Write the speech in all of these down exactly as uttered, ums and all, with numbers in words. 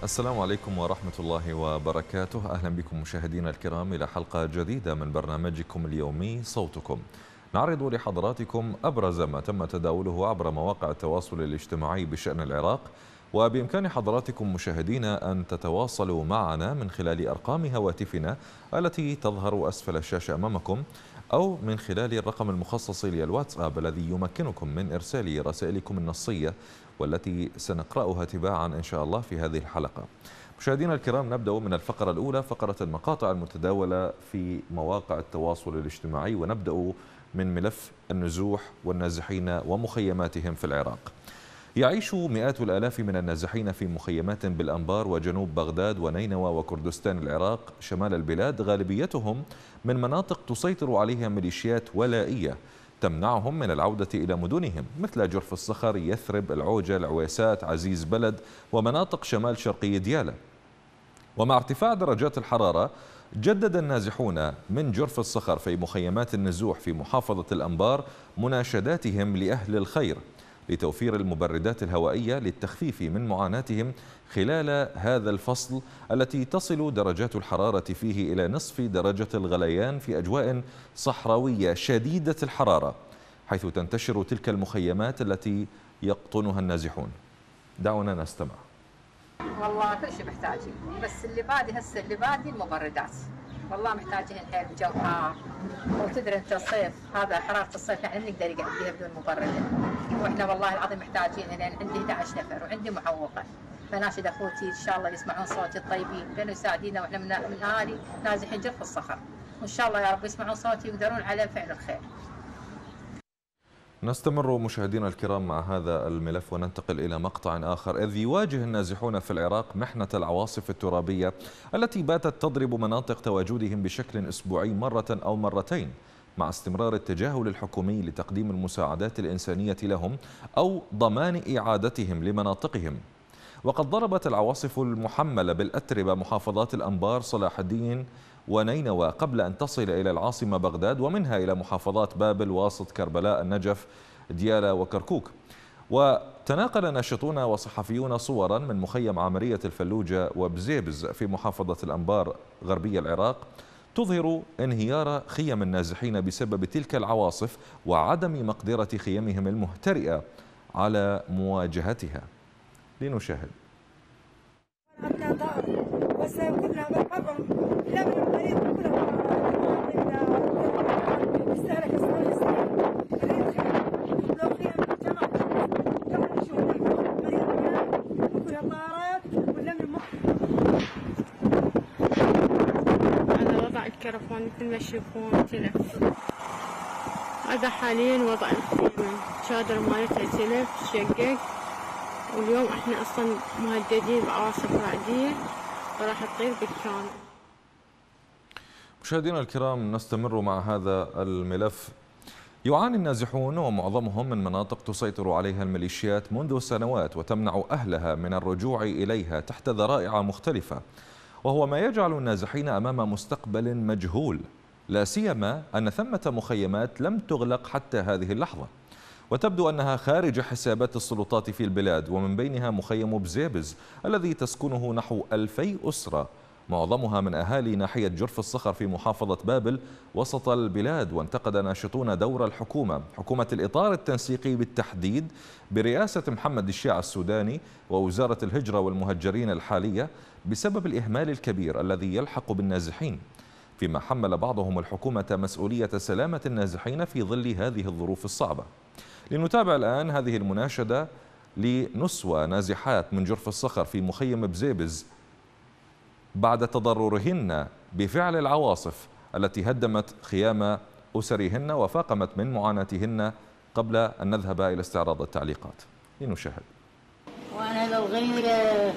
السلام عليكم ورحمة الله وبركاته. أهلا بكم مشاهدينا الكرام إلى حلقة جديدة من برنامجكم اليومي صوتكم. نعرض لحضراتكم أبرز ما تم تداوله عبر مواقع التواصل الاجتماعي بشأن العراق، وبإمكان حضراتكم مشاهدينا أن تتواصلوا معنا من خلال أرقام هواتفنا التي تظهر أسفل الشاشة أمامكم، أو من خلال الرقم المخصص للواتساب الذي يمكنكم من إرسال رسائلكم النصية والتي سنقرأها تباعا إن شاء الله في هذه الحلقة. مشاهدينا الكرام، نبدأ من الفقرة الأولى، فقرة المقاطع المتداولة في مواقع التواصل الاجتماعي، ونبدأ من ملف النزوح والنازحين ومخيماتهم في العراق. يعيش مئات الآلاف من النازحين في مخيمات بالأنبار وجنوب بغداد ونينوى وكردستان العراق شمال البلاد، غالبيتهم من مناطق تسيطر عليها ميليشيات ولائية تمنعهم من العودة إلى مدنهم، مثل جرف الصخر، يثرب، العوجة، العويسات، عزيز بلد ومناطق شمال شرقي ديالى. ومع ارتفاع درجات الحرارة، جدد النازحون من جرف الصخر في مخيمات النزوح في محافظة الأنبار مناشداتهم لأهل الخير لتوفير المبردات الهوائية للتخفيف من معاناتهم خلال هذا الفصل التي تصل درجات الحرارة فيه إلى نصف درجة الغليان في أجواء صحراوية شديدة الحرارة، حيث تنتشر تلك المخيمات التي يقطنها النازحون. دعونا نستمع. والله كل شيء محتاجين، بس اللي بادي هسه اللي بادي المبردات، والله محتاجين الحين الجو حار، وتدري انت الصيف هذا حراره الصيف يعني نقدر يقعد فيها بدون مبرد، واحنا والله العظيم محتاجين، لان عندي أحد عشر نفر وعندي معوقه، فناشد اخوتي ان شاء الله يسمعون صوتي الطيبين لانه يساعدينا واحنا من من اهالي نازحين جرف الصخر، وان شاء الله يا رب يسمعون صوتي ويقدرون على فعل الخير. نستمر مشاهدينا الكرام مع هذا الملف وننتقل إلى مقطع آخر، إذ يواجه النازحون في العراق محنة العواصف الترابية التي باتت تضرب مناطق تواجدهم بشكل أسبوعي مرة أو مرتين، مع استمرار التجاهل الحكومي لتقديم المساعدات الإنسانية لهم أو ضمان إعادتهم لمناطقهم. وقد ضربت العواصف المحملة بالأتربة محافظات الأنبار، صلاح الدين ونينوى قبل أن تصل إلى العاصمة بغداد، ومنها إلى محافظات بابل، واسط، كربلاء، النجف، ديالى وكركوك. وتناقل ناشطون وصحفيون صورا من مخيم عامرية الفلوجة وبزيبز في محافظة الأنبار غربي العراق تظهر انهيار خيم النازحين بسبب تلك العواصف وعدم مقدرة خيمهم المهترئة على مواجهتها. لنشاهد. على وضع الكرفان مثل ما تشوفون تلف. هذا حاليا وضع الخيمة، شادر مالتها تلف تشقق، واليوم احنا اصلا مهددين بعواصف رعدية فراح تطير بالكامل. مشاهدينا الكرام، نستمر مع هذا الملف. يعاني النازحون ومعظمهم من مناطق تسيطر عليها الميليشيات منذ سنوات وتمنع أهلها من الرجوع إليها تحت ذرائع مختلفة، وهو ما يجعل النازحين أمام مستقبل مجهول، لا سيما أن ثمة مخيمات لم تغلق حتى هذه اللحظة، وتبدو أنها خارج حسابات السلطات في البلاد، ومن بينها مخيم بزيبز الذي تسكنه نحو ألفي أسرة، معظمها من أهالي ناحية جرف الصخر في محافظة بابل وسط البلاد. وانتقد ناشطون دور الحكومة حكومة الإطار التنسيقي بالتحديد برئاسة محمد الشيع السوداني ووزارة الهجرة والمهجرين الحالية بسبب الإهمال الكبير الذي يلحق بالنازحين، فيما حمل بعضهم الحكومة مسؤولية سلامة النازحين في ظل هذه الظروف الصعبة. لنتابع الآن هذه المناشدة لنسوى نازحات من جرف الصخر في مخيم بزيبز بعد تضررهن بفعل العواصف التي هدمت خيام أسرهن وفاقمت من معاناتهن، قبل أن نذهب إلى استعراض التعليقات. لنشاهد. وأنا للغيرة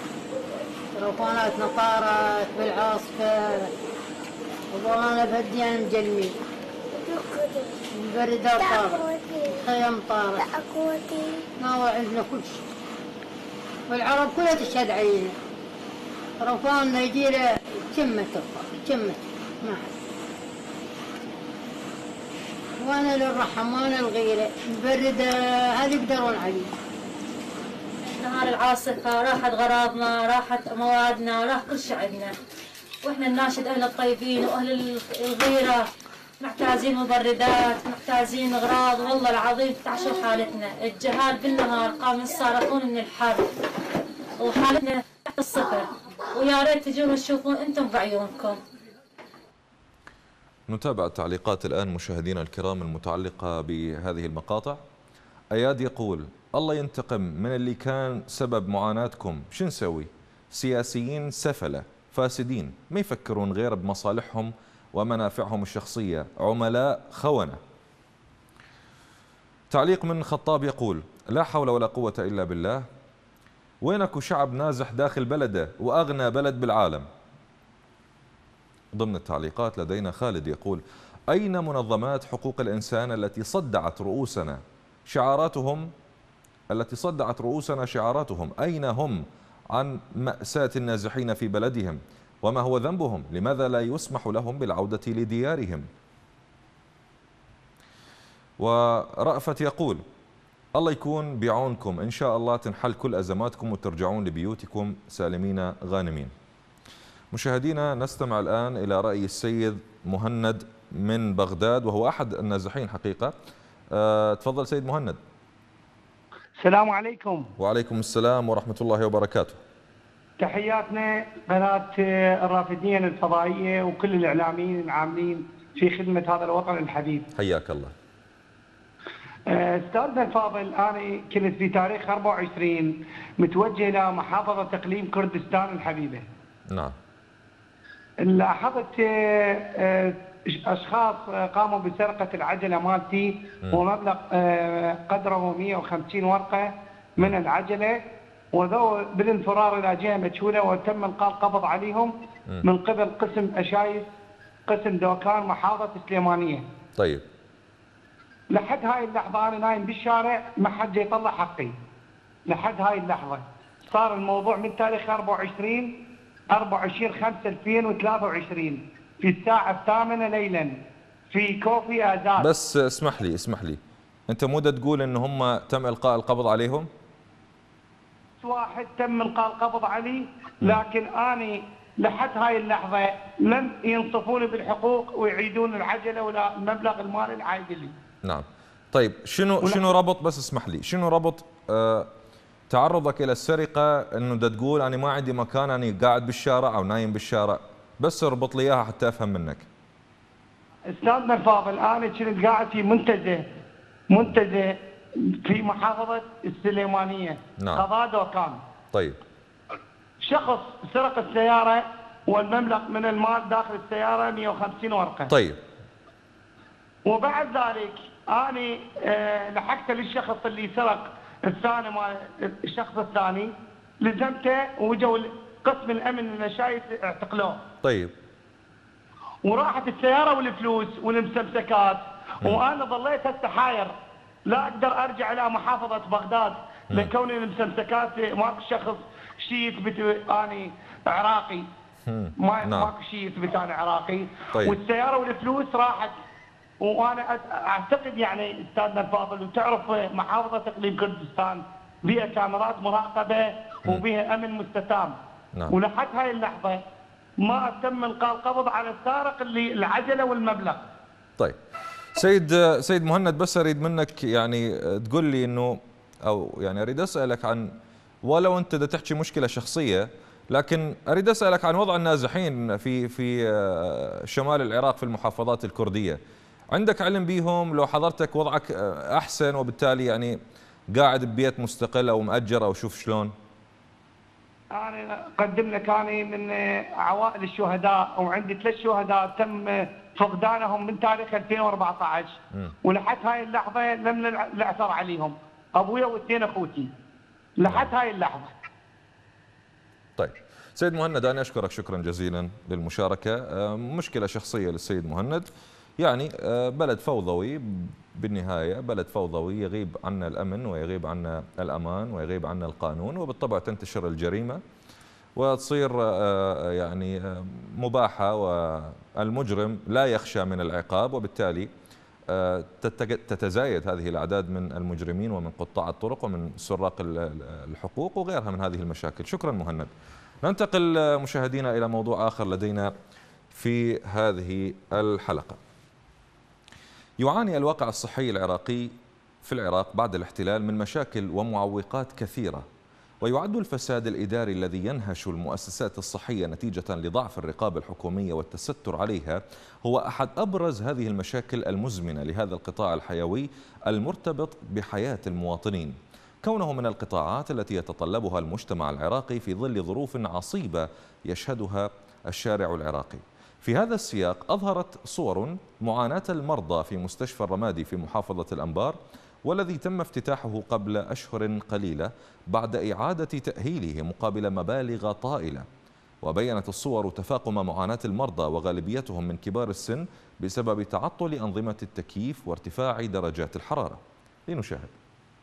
تلفونات نطارت بالعاصفة وظلنا بهالديان مجلمين، البردات طارت، خيم طارت، ناوى عندنا كل شيء، والعرب كلها تشهد علينا. رفانا يجيله كمة كمة ما وانا للرحم وانا الغيره البرد هذه يقدرون عليه. بالنهار العاصفة، راحت غراضنا، راحت موادنا، راح كل شيء عندنا. واحنا الناشد اهل الطيبين واهل الغيرة محتاجين مبردات، محتاجين اغراض، والله العظيم تعشوا حالتنا. الجهال بالنهار قاموا يصارخون من الحر وحالتنا تحت الصفر، ويا ريت تجون تشوفون انتم بعيونكم. نتابع التعليقات الآن مشاهدينا الكرام المتعلقة بهذه المقاطع. أياد يقول: الله ينتقم من اللي كان سبب معاناتكم، شو نسوي؟ سياسيين سفلة فاسدين ما يفكرون غير بمصالحهم ومنافعهم الشخصية، عملاء خونة. تعليق من خطاب يقول: لا حول ولا قوة إلا بالله، وينكو شعب نازح داخل بلده وأغنى بلد بالعالم. ضمن التعليقات لدينا خالد يقول: أين منظمات حقوق الإنسان التي صدعت رؤوسنا شعاراتهم التي صدعت رؤوسنا شعاراتهم أين هم عن مأساة النازحين في بلدهم؟ وما هو ذنبهم؟ لماذا لا يسمح لهم بالعودة لديارهم؟ ورأفت يقول: الله يكون بعونكم، إن شاء الله تنحل كل أزماتكم وترجعون لبيوتكم سالمين غانمين. مشاهدينا نستمع الآن إلى رأي السيد مهند من بغداد، وهو أحد النازحين حقيقة. أه تفضل سيد مهند. السلام عليكم. وعليكم السلام ورحمة الله وبركاته. تحياتنا قناة الرافدين الفضائية وكل الإعلاميين العاملين في خدمة هذا الوطن الحبيب. حياك الله. أستاذنا الفاضل، أنا كنت في تاريخ أربعة وعشرين متوجه إلى محافظة إقليم كردستان الحبيبة. نعم. لاحظت أشخاص قاموا بسرقة العجلة مالتي ومبلغ قدره مئة وخمسين ورقة من العجلة، وذو بالانفرار إلى جهة مجهولة، وتم إلقاء القبض عليهم من قبل قسم أشايس قسم دوكان محافظة سليمانية. طيب. لحد هاي اللحظة أنا نايم بالشارع ما حد يطلع حقي. لحد هاي اللحظة صار الموضوع من تاريخ أربعة وعشرين أربعة وعشرين خمسة ألفين وثلاثة وعشرين في الساعة الثامنة ليلا في كوفي آزاد. بس اسمح لي اسمح لي أنت مو تقول إن هم تم إلقاء القبض عليهم؟ واحد تم إلقاء القبض عليه، لكن أنا لحد هاي اللحظة لم ينصفوني بالحقوق ويعيدون العجلة ولا المبلغ المالي العائد لي. نعم. طيب شنو شنو ربط، بس اسمح لي، شنو ربط آه تعرضك الى السرقه انه دا تقول انا ما عندي مكان، انا قاعد بالشارع او نايم بالشارع؟ بس اربط لي اياها حتى افهم منك. استاذنا الفاضل، انا كنت قاعد في منتزه منتزه في محافظه السليمانيه. نعم. قضاء دوكان. طيب. شخص سرق السياره والمبلغ من المال داخل السياره مئة وخمسين ورقه. طيب. وبعد ذلك انا أه لحقت للشخص اللي سرق الثاني مال الشخص الثاني، لزمته وجوا قسم الامن النشايط اعتقلوه. طيب. وراحت السياره والفلوس والمستمسكات، وانا ظليت هسه لا اقدر ارجع الى محافظه بغداد لكون المستمسكات ماكو شخص شيء يثبت اني عراقي. ما نعم. ماكو شيء يثبت انا عراقي. طيب. والسياره والفلوس راحت. وانا اعتقد يعني استاذنا الفاضل، وتعرف محافظه اقليم كردستان بها كاميرات مراقبه وبها امن مستتام. نعم. ولحد هاي اللحظه ما تم القاء القبض على السارق اللي العجله والمبلغ. طيب سيد سيد مهند، بس اريد منك يعني تقول لي انه، او يعني اريد اسالك عن، ولو انت بدك تحكي مشكله شخصيه، لكن اريد اسالك عن وضع النازحين في في شمال العراق في المحافظات الكرديه. عندك علم بيهم؟ لو حضرتك وضعك احسن وبالتالي يعني قاعد ببيت مستقل او مأجر او شوف شلون؟ انا اقدم لك اني من عوائل الشهداء، وعندي ثلاث شهداء تم فقدانهم من تاريخ ألفين وأربعة عشر، ولحد هاي اللحظه لم نعثر عليهم، ابويا واثنين اخوتي لحد هاي اللحظه. طيب سيد مهند، انا اشكرك شكرا جزيلا للمشاركه. مشكله شخصيه للسيد مهند، يعني بلد فوضوي بالنهاية، بلد فوضوي يغيب عنا الأمن ويغيب عنا الأمان ويغيب عنا القانون، وبالطبع تنتشر الجريمة وتصير يعني مباحة، والمجرم لا يخشى من العقاب، وبالتالي تتزايد هذه الأعداد من المجرمين ومن قطاع الطرق ومن سراق الحقوق وغيرها من هذه المشاكل. شكرا مهند. ننتقل مشاهدينا إلى موضوع آخر لدينا في هذه الحلقة. يعاني الواقع الصحي العراقي في العراق بعد الاحتلال من مشاكل ومعوقات كثيرة، ويعد الفساد الإداري الذي ينهش المؤسسات الصحية نتيجة لضعف الرقابة الحكومية والتستر عليها هو أحد أبرز هذه المشاكل المزمنة لهذا القطاع الحيوي المرتبط بحياة المواطنين، كونه من القطاعات التي يتطلبها المجتمع العراقي في ظل ظروف عصيبة يشهدها الشارع العراقي. في هذا السياق أظهرت صور معاناة المرضى في مستشفى الرمادي في محافظة الأنبار، والذي تم افتتاحه قبل أشهر قليلة بعد إعادة تأهيله مقابل مبالغ طائلة. وبينت الصور تفاقم معاناة المرضى وغالبيتهم من كبار السن بسبب تعطل أنظمة التكييف وارتفاع درجات الحرارة. لنشاهد.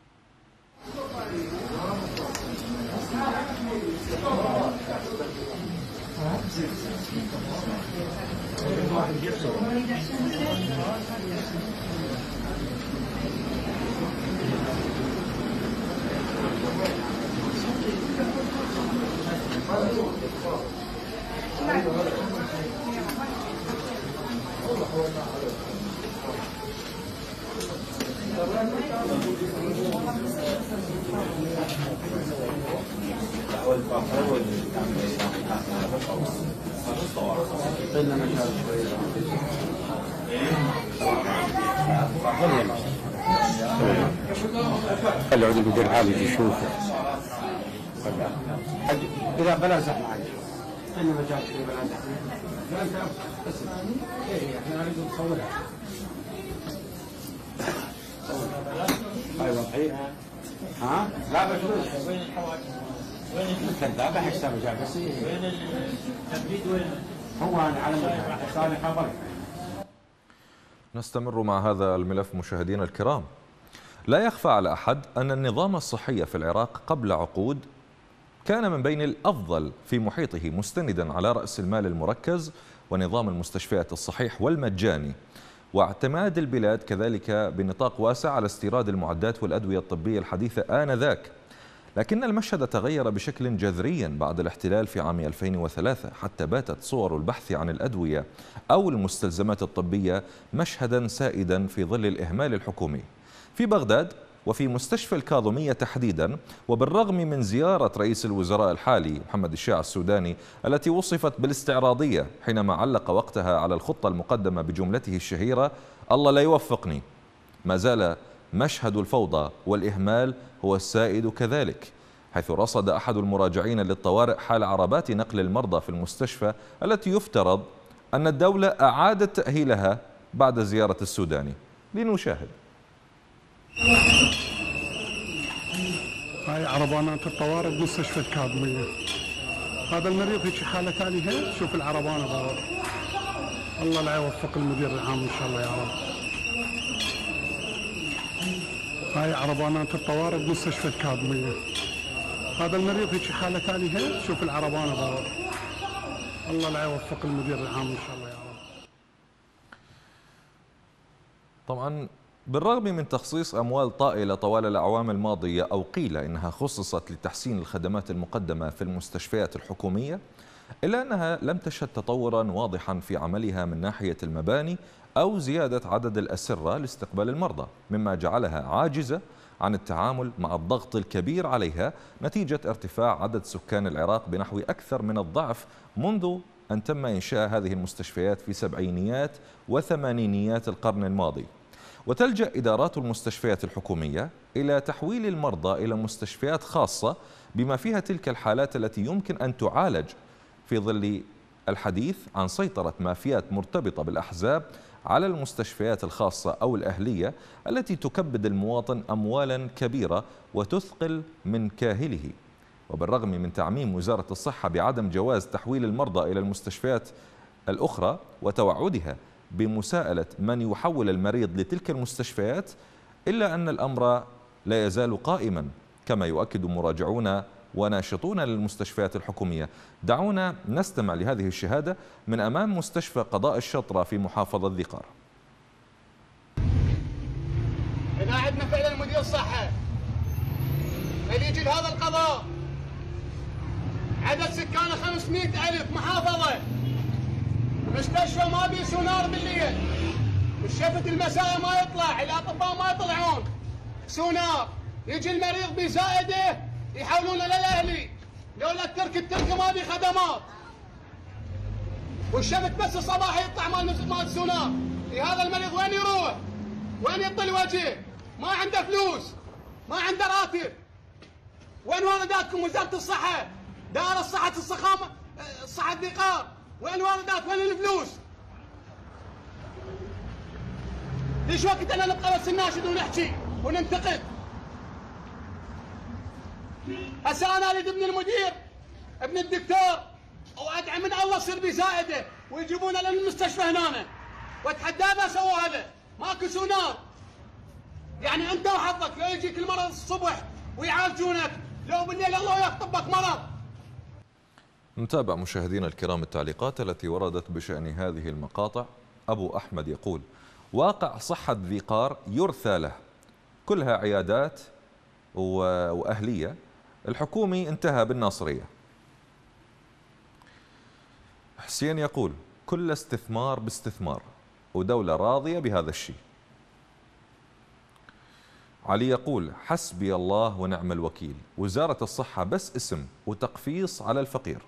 خلي عود المدير عالي يشوفه. إذا بلا زحمة عادي. أنا مجال في بلا زحمة. لا أنت بس. إيه إحنا نريد نصورها. أيوة صحيح. ها؟ لا بشوف. وين الحواجز؟ وين الكذاب حساب مجال بس. وين التبريد وين؟ هو أنا على مجال. صالح خبرك. نستمر مع هذا الملف مشاهدينا الكرام. لا يخفى على أحد أن النظام الصحي في العراق قبل عقود كان من بين الأفضل في محيطه، مستندا على رأس المال المركز ونظام المستشفيات الصحيح والمجاني، واعتماد البلاد كذلك بنطاق واسع على استيراد المعدات والأدوية الطبية الحديثة آنذاك. لكن المشهد تغير بشكل جذري بعد الاحتلال في عام ألفين وثلاثة، حتى باتت صور البحث عن الأدوية أو المستلزمات الطبية مشهدا سائدا في ظل الإهمال الحكومي. في بغداد وفي مستشفى الكاظمية تحديدا، وبالرغم من زيارة رئيس الوزراء الحالي محمد الشيع السوداني التي وصفت بالاستعراضية حينما علق وقتها على الخطة المقدمة بجملته الشهيرة الله لا يوفقني، ما زال مشهد الفوضى والإهمال هو السائد كذلك، حيث رصد أحد المراجعين للطوارئ حال عربات نقل المرضى في المستشفى التي يفترض أن الدولة أعادت تأهيلها بعد زيارة السوداني. لنشاهد. هاي عربانات الطوارئ بمستشفى الكاظمية. هذا المريض هيك حالة ثانية. شوف العربانة باور. الله لا يوفق المدير العام إن شاء الله يا رب. هاي عربانات الطوارئ بمستشفى الكاظمية. هذا المريض هيك حالة ثانية. شوف العربانة باور. الله لا يوفق المدير العام إن شاء الله يا رب. طبعا بالرغم من تخصيص أموال طائلة طوال الأعوام الماضية، أو قيل إنها خصصت لتحسين الخدمات المقدمة في المستشفيات الحكومية، إلا أنها لم تشهد تطورا واضحا في عملها من ناحية المباني أو زيادة عدد الأسرة لاستقبال المرضى، مما جعلها عاجزة عن التعامل مع الضغط الكبير عليها نتيجة ارتفاع عدد سكان العراق بنحو أكثر من الضعف منذ أن تم إنشاء هذه المستشفيات في سبعينيات وثمانينيات القرن الماضي. وتلجأ إدارات المستشفيات الحكومية إلى تحويل المرضى إلى مستشفيات خاصة بما فيها تلك الحالات التي يمكن أن تعالج، في ظل الحديث عن سيطرة مافيات مرتبطة بالأحزاب على المستشفيات الخاصة أو الأهلية التي تكبد المواطن أموالا كبيرة وتثقل من كاهله. وبالرغم من تعميم وزارة الصحة بعدم جواز تحويل المرضى إلى المستشفيات الأخرى وتوعدها بمساءلة من يحول المريض لتلك المستشفيات، إلا أن الأمر لا يزال قائما كما يؤكد مراجعون وناشطون للمستشفيات الحكومية. دعونا نستمع لهذه الشهادة من أمام مستشفى قضاء الشطرة في محافظة ذي قار. عندنا فعلا مدير صحه اللي يجي لهذا القضاء. عدد سكانه خمسمئة ألف محافظه. المستشفى ما بيه سونار بالليل. الشفت المساء ما يطلع، الاطباء ما يطلعون سونار. يجي المريض بزائده يحولونه للاهلي. لولا الترك الترك ما بيه خدمات. والشفت بس الصباح يطلع مال مال سونار. هذا المريض وين يروح؟ وين يطل وجهه؟ ما عنده فلوس، ما عنده راتب. وين وارداتكم وزاره الصحه؟ دار الصحه الصخامه الصحه الذقار، وين واردات؟ وين الفلوس؟ ليش وقت انا نبقى بس نناشد ونحكي وننتقد؟ هسه انا اريد ابن المدير ابن الدكتور وادعي من الله يصير بزائده ويجيبونه للمستشفى هنا واتحداه ما سووا هذا. ماكو سونار. يعني انت وحظك لو يجيك المرض الصبح ويعالجونك، لو بالليل الله يخطبك مرض. نتابع مشاهدينا الكرام التعليقات التي وردت بشأن هذه المقاطع. أبو أحمد يقول: واقع صحة ذقار يرثى له، كلها عيادات وأهلية. الحكومي انتهى بالناصرية. حسين يقول: كل استثمار باستثمار ودولة راضية بهذا الشيء. علي يقول: حسبي الله ونعم الوكيل، وزارة الصحة بس اسم وتقفيص على الفقير.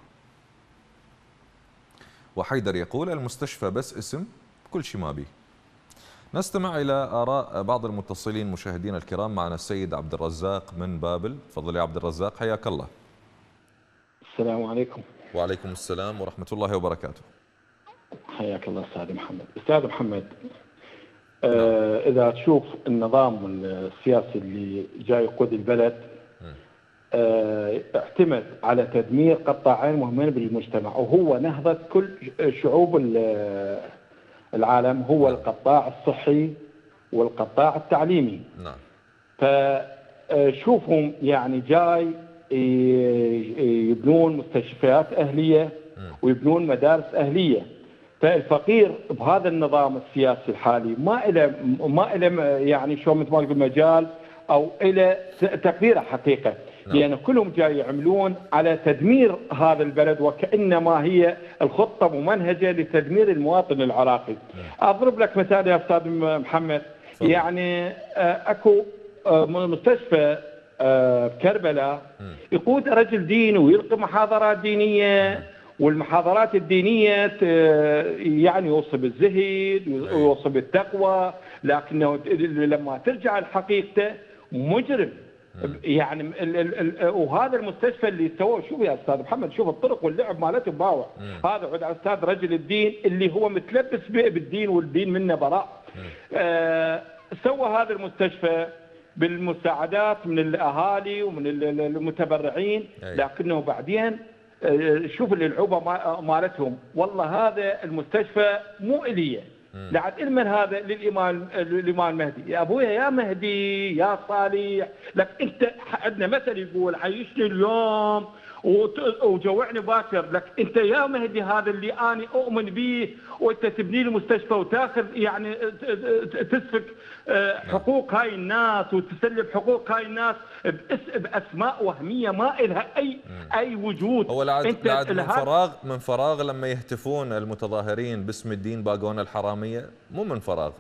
وحيدر يقول: المستشفى بس اسم، كل شيء ما بيه. نستمع إلى آراء بعض المتصلين مشاهدينا الكرام. معنا السيد عبد الرزاق من بابل. تفضل يا عبد الرزاق، حياك الله. السلام عليكم. وعليكم السلام ورحمة الله وبركاته. حياك الله أستاذ محمد. أستاذ محمد، آه إذا تشوف النظام السياسي اللي جاي يقود البلد، آه اعتمد على تدمير قطاعين مهمين بالمجتمع، وهو نهضة كل شعوب العالم، هو القطاع الصحي والقطاع التعليمي. نعم. فشوفهم يعني جاي يبنون مستشفيات أهلية ويبنون مدارس أهلية. فالفقير بهذا النظام السياسي الحالي ما إلى ما إلى يعني شو مثل ما نقول مجال أو إلى تقديره حقيقة. نعم. لأن كلهم جاي يعملون على تدمير هذا البلد، وكأنما هي الخطة ممنهجة لتدمير المواطن العراقي. نعم. أضرب لك مثال يا أستاذ محمد. فضل. يعني أكو مستشفى بكربلاء يقود رجل دين ويلقي محاضرات دينية، والمحاضرات الدينية يعني يوصي بالزهد ويوصي بالتقوى، لكنه لما ترجع الحقيقة مجرم. يعني ال ال ال وهذا المستشفى اللي سووه، شوف يا استاذ محمد، شوف الطرق واللعب مالته باوع. هذا عود استاذ رجل الدين اللي هو متلبس بالدين والدين منه براء. آه سوى هذا المستشفى بالمساعدات من الاهالي ومن المتبرعين، لكنه بعدين شوف الالعوبه مالتهم. والله هذا المستشفى مو اليه، لعد علما هذا للامام الامام المهدي. يا ابويا يا مهدي يا صالح، لك انت عندنا مثل يقول: عيشني اليوم وجوعني باكر. لك انت يا مهدي هذا اللي انا اؤمن به، وانت تبني لي مستشفى وتاخذ يعني تسفك حقوق هاي الناس وتسلب حقوق هاي الناس باسماء وهميه ما لها اي اي وجود. هو لعد من فراغ من فراغ لما يهتفون المتظاهرين باسم الدين باقون الحراميه، مو من فراغ.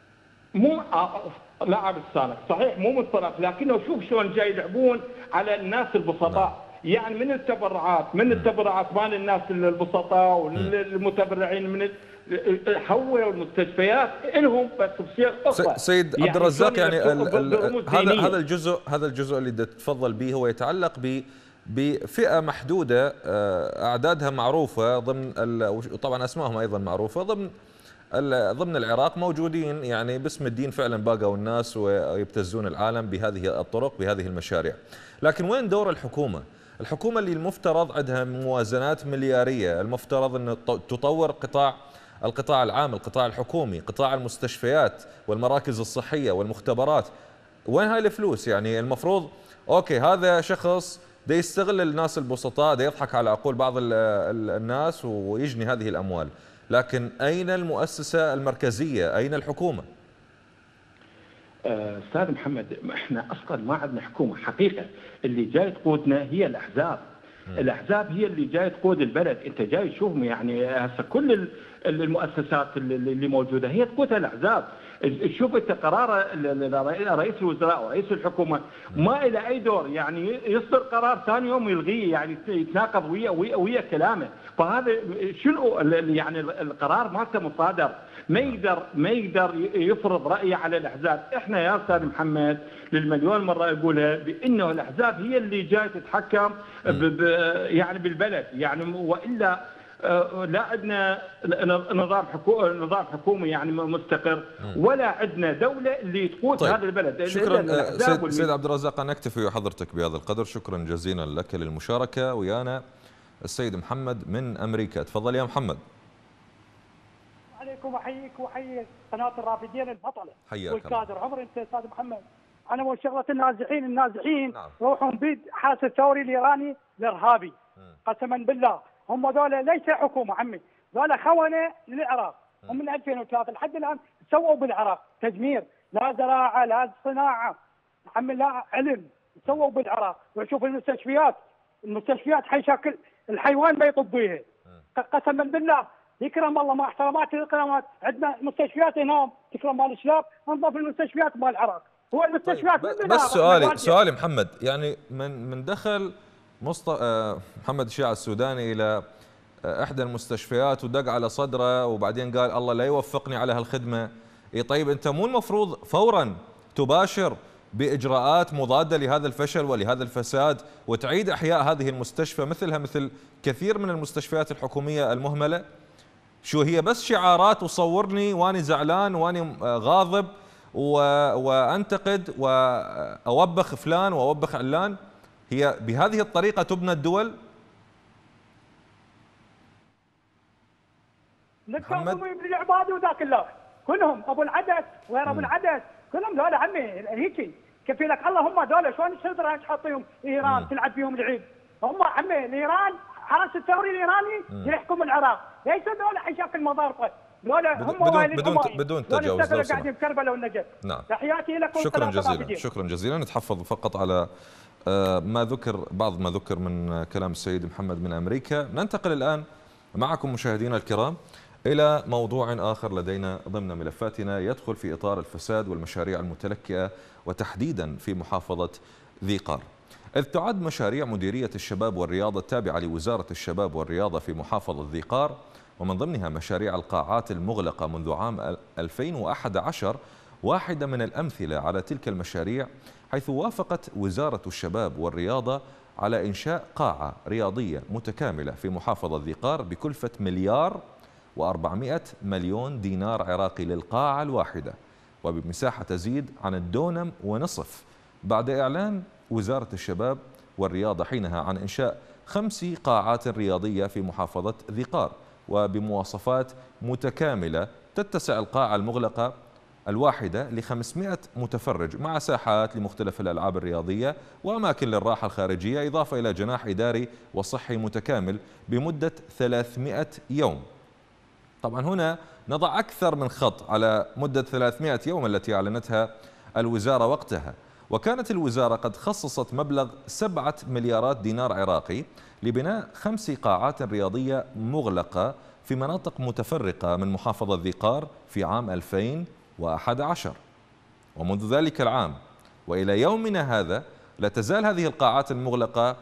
مو لاعب السالك صحيح، مو من فراغ، لكنه شوف شلون جاي يلعبون على الناس البسطاء. يعني من التبرعات من التبرعات مال الناس البسطاء والمتبرعين من حولوا المستشفيات لهم بس بصيغ اخرى. سيد عبد الرزاق، يعني هذا هذا الجزء هذا الجزء اللي تتفضل به هو يتعلق ب بفئه محدوده اعدادها معروفه ضمن، طبعا اسمائهم ايضا معروفه ضمن ضمن العراق، موجودين يعني باسم الدين فعلا باقوا الناس ويبتزون العالم بهذه الطرق بهذه المشاريع. لكن وين دور الحكومه؟ الحكومه اللي المفترض عندها موازنات ملياريه، المفترض ان تطور قطاع القطاع العام، القطاع الحكومي، قطاع المستشفيات والمراكز الصحيه والمختبرات. وين هاي الفلوس؟ يعني المفروض اوكي هذا شخص ده يستغل الناس البسطاء، ده يضحك على عقول بعض الناس ويجني هذه الاموال، لكن اين المؤسسه المركزيه؟ اين الحكومه؟ استاذ محمد احنا اصلا ما عندنا حكومه حقيقه، اللي جاي تقودنا هي الاحزاب. الاحزاب هي اللي جاي تقود البلد، انت جاي تشوف يعني هسه كل المؤسسات اللي موجوده هي تقودها الاحزاب. شوف انت قرار رئيس الوزراء ورئيس الحكومه ما له اي دور، يعني يصدر قرار ثاني يوم يلغيه، يعني يتناقض ويا ويا كلامه. فهذا شنو يعني القرار مالته مصادر، ما يقدر ما يقدر يفرض رايه على الاحزاب. احنا يا استاذ محمد للمليون مره اقولها بانه الاحزاب هي اللي جاي تتحكم يعني بالبلد، يعني والا لا عندنا نظام حكومي نظام حكومي يعني مستقر، ولا عندنا دوله اللي تقود طيب. هذا البلد. شكرا سيد, سيد عبد الرزاق، نكتفي وحضرتك بهذا القدر. شكرا جزيلا لك للمشاركه. ويانا السيد محمد من امريكا، تفضل يا محمد. عليكم احييك واحيي قناه الرافدين البطله حياك والكادر. عمر انت استاذ محمد، انا مو شغله النازحين النازحين نعم. روحوا بيد حاس الثوري الايراني الارهابي قسما بالله. هم ذولا ليس حكومه عمي، ذولا خونه للعراق. هم من ألفين وثلاثة لحد الان سووا بالعراق تدمير، لا زراعه لا صناعه عمي لا علم، سووا بالعراق. وشوف المستشفيات، المستشفيات حيشكل الحيوان ما يطب بيها قسما بالله. يكرم الله مع احترامات الكرامات، عندنا مستشفيات هنا تكرم مال الشباب، انظف المستشفيات مال العراق. هو المستشفيات طيب بس سؤالي سؤالي محمد، يعني من من دخل مصط... محمد الشيع السوداني الى احدى المستشفيات ودق على صدره وبعدين قال الله لا يوفقني على هالخدمه، اي طيب انت مو المفروض فورا تباشر باجراءات مضاده لهذا الفشل ولهذا الفساد وتعيد احياء هذه المستشفى مثلها مثل كثير من المستشفيات الحكوميه المهمله؟ شو هي بس شعارات وصورني واني زعلان واني غاضب وانتقد واوبخ فلان واوبخ علان؟ هي بهذه الطريقه تبنى الدول؟ محمد العباد وذاك الله كلهم ابو العدس وغير ابو العدس كلهم ذولا عمي هيك كفي لك الله. هم ذولا شلون الشجره تحطيهم ايران تلعب فيهم العيد؟ هم عمي الايران حرس الثوري الايراني يحكم العراق، ليس ذولا حيشكل مضاربه. ذولا هم بدون بدون بدون تجاوز لو قاعدين بكربلاء والنجف. نعم. تحياتي لكم. شكرا جزيلا شكرا جزيلا. نتحفظ فقط على ما ذكر بعض ما ذكر من كلام السيد محمد من امريكا. ننتقل الان معكم مشاهدينا الكرام إلى موضوع آخر لدينا ضمن ملفاتنا يدخل في إطار الفساد والمشاريع المتلكئة وتحديدا في محافظة ذي قار، إذ تعد مشاريع مديرية الشباب والرياضة التابعة لوزارة الشباب والرياضة في محافظة ذي قار، ومن ضمنها مشاريع القاعات المغلقة منذ عام ألفين وأحد عشر واحدة من الأمثلة على تلك المشاريع، حيث وافقت وزارة الشباب والرياضة على إنشاء قاعة رياضية متكاملة في محافظة ذي قار بكلفة مليار وأربعمائة مليون دينار عراقي للقاعة الواحدة، وبمساحة تزيد عن الدونم ونصف، بعد إعلان وزارة الشباب والرياضة حينها عن إنشاء خمس قاعات رياضية في محافظة ذي قار وبمواصفات متكاملة. تتسع القاعة المغلقة الواحدة لخمسمائة متفرج مع ساحات لمختلف الألعاب الرياضية وأماكن للراحة الخارجية، إضافة إلى جناح إداري وصحي متكامل بمدة ثلاثمائة يوم. طبعا هنا نضع أكثر من خط على مدة ثلاثمائة يوم التي أعلنتها الوزارة وقتها، وكانت الوزارة قد خصصت مبلغ سبعة مليارات دينار عراقي لبناء خمس قاعات رياضية مغلقة في مناطق متفرقة من محافظة ذي قار في عام ألفين وأحد عشر، ومنذ ذلك العام وإلى يومنا هذا لا تزال هذه القاعات المغلقة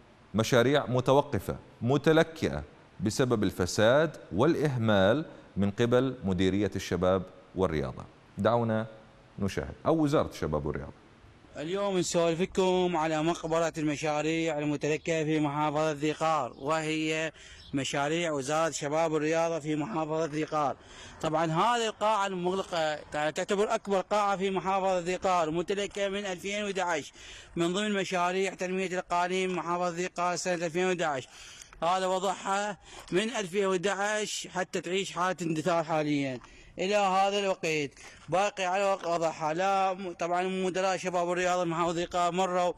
مشاريع متوقفة متلكئة بسبب الفساد والإهمال من قبل مديرية الشباب والرياضة. دعونا نشاهد أو وزارة الشباب والرياضة. اليوم نسولفكم على مقبرة المشاريع المتلكئة في محافظة ذي قار، وهي مشاريع وزارة الشباب والرياضة في محافظة ذي قار. طبعا هذه القاعة المغلقة تعتبر أكبر قاعة في محافظة ذي قار، متلكئة من ألفين وأحد عشر من ضمن مشاريع تنمية الإقاليم محافظة ذي قار سنة ألفين وأحد عشر. هذا وضعها من ألفين وأحد عشر حتى تعيش حالة اندثار حاليا إلى هذا الوقت، باقي على وضعها. لا طبعا مدراء شباب الرياضة محافظة ذي قار مروا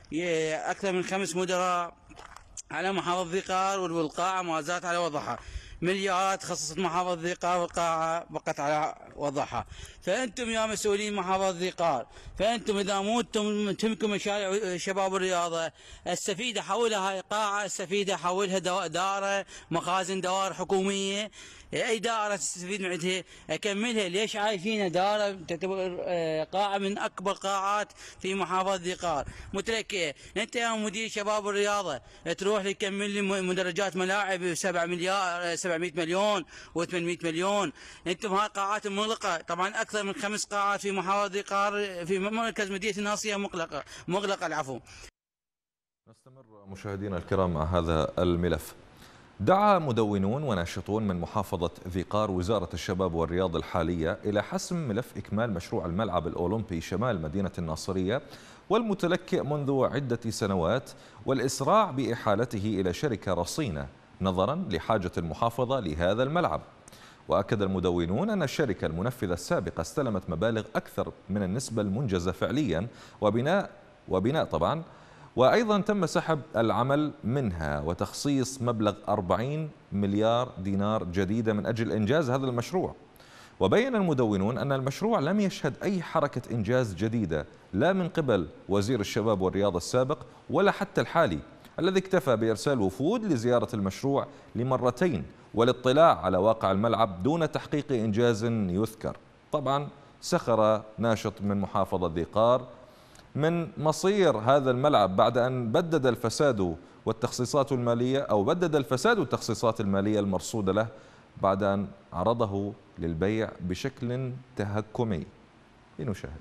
أكثر من خمس مدراء على محافظة ذي قار والقاعة ما زالت على وضعها. مليارات خصصت محافظة ذيقار والقاعة بقت على وضعها. فأنتم يا مسؤولين محافظة ذيقار، فأنتم إذا مو أنتم تهمكم مشاريع شباب الرياضة، السفيدة حولها هاي قاعة، السفيدة حولها دائرة مخازن دوائر حكومية، أي دائرة تستفيد من عندها أكملها. ليش عايشين دائرة تعتبر قاعة من أكبر قاعات في محافظة ذيقار متلكئة؟ أنت يا مدير شباب الرياضة تروح لي تكمل لي مدرجات ملاعب سبعة مليار سبعمئة مليون وثمانمئة مليون. أنتم هاي قاعات مغلقة، طبعا أكثر من خمس قاعات في محافظة ذيقار في مركز مدينة الناصية مغلقة مغلقة العفو. نستمر مشاهدينا الكرام مع هذا الملف. دعا مدونون وناشطون من محافظة ذيقار وزارة الشباب والرياضة الحالية إلى حسم ملف إكمال مشروع الملعب الأولمبي شمال مدينة الناصرية والمتلكئ منذ عدة سنوات، والإسراع بإحالته إلى شركة رصينة نظرا لحاجة المحافظة لهذا الملعب. وأكد المدونون أن الشركة المنفذة السابقة استلمت مبالغ أكثر من النسبة المنجزة فعليا وبناء وبناء طبعا، وأيضا تم سحب العمل منها وتخصيص مبلغ أربعين مليار دينار جديدة من أجل إنجاز هذا المشروع. وبين المدونون أن المشروع لم يشهد أي حركة إنجاز جديدة لا من قبل وزير الشباب والرياضة السابق ولا حتى الحالي، الذي اكتفى بإرسال وفود لزيارة المشروع لمرتين والاطلاع على واقع الملعب دون تحقيق إنجاز يذكر. طبعا سخر ناشط من محافظة ذيقار من مصير هذا الملعب بعد أن بدد الفساد والتخصيصات المالية أو بدد الفساد والتخصيصات المالية المرصودة له بعد أن عرضه للبيع بشكل تهكمي. لنشاهد.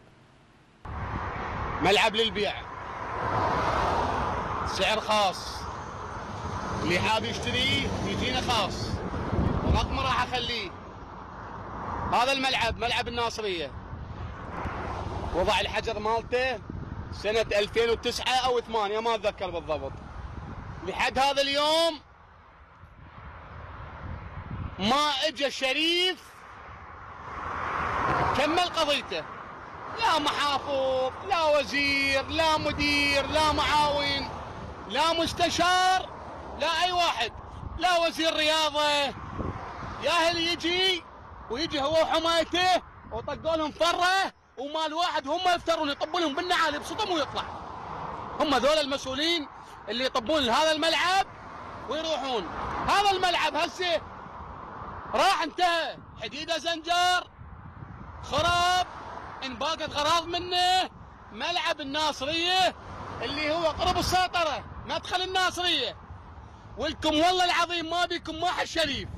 ملعب للبيع، سعر خاص، اللي حاب يشتريه يجينا خاص، ورقمه راح اخليه. هذا الملعب ملعب الناصرية وضع الحجر مالته سنة ألفين وتسعة أو ثمانية ما أتذكر بالضبط. لحد هذا اليوم ما اجى شريف كمل قضيته، لا محافظ لا وزير لا مدير لا معاون لا مستشار لا أي واحد، لا وزير رياضة ياهل يجي ويجي هو وحمايته وطقوا لهم فره ومال واحد هم يفترون يطبون لهم بالنعال بصدم ويطلع. هم ذول المسؤولين اللي يطبون لهذا الملعب ويروحون. هذا الملعب هسه راح انتهى، حديده زنجر خراب انباقت غراض منه. ملعب الناصريه اللي هو قرب السيطره مدخل الناصريه، ولكم والله العظيم ما بيكم واحد شريف.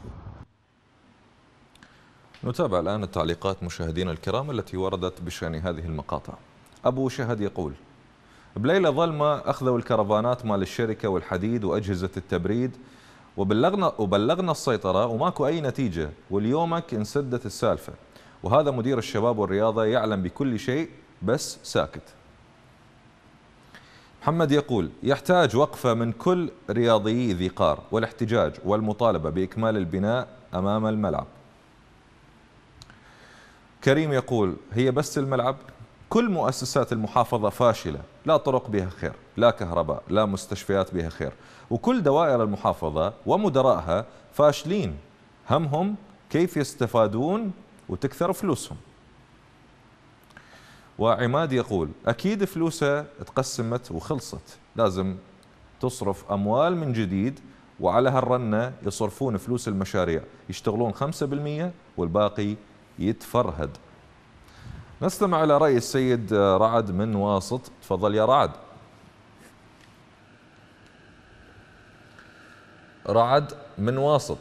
نتابع الآن التعليقات مشاهدينا الكرام التي وردت بشأن هذه المقاطع. أبو شهد يقول: بليلة ظلمة أخذوا الكرفانات مال الشركة والحديد وأجهزة التبريد وبلغنا وبلغنا السيطرة وماكو أي نتيجة، واليومك انسدت السالفة، وهذا مدير الشباب والرياضة يعلم بكل شيء بس ساكت. محمد يقول: يحتاج وقفة من كل رياضيي ذيقار والاحتجاج والمطالبة بإكمال البناء أمام الملعب. كريم يقول: هي بس الملعب؟ كل مؤسسات المحافظة فاشلة، لا طرق بها خير، لا كهرباء، لا مستشفيات بها خير، وكل دوائر المحافظة ومدراءها فاشلين، همهم كيف يستفادون وتكثر فلوسهم. وعماد يقول: أكيد فلوسها تقسمت وخلصت، لازم تصرف أموال من جديد، وعلى هالرنة يصرفون فلوس المشاريع، يشتغلون خمسة بالمئة والباقي يتفرهد. نستمع إلى رأي السيد رعد من واسط. تفضل يا رعد. رعد من واسط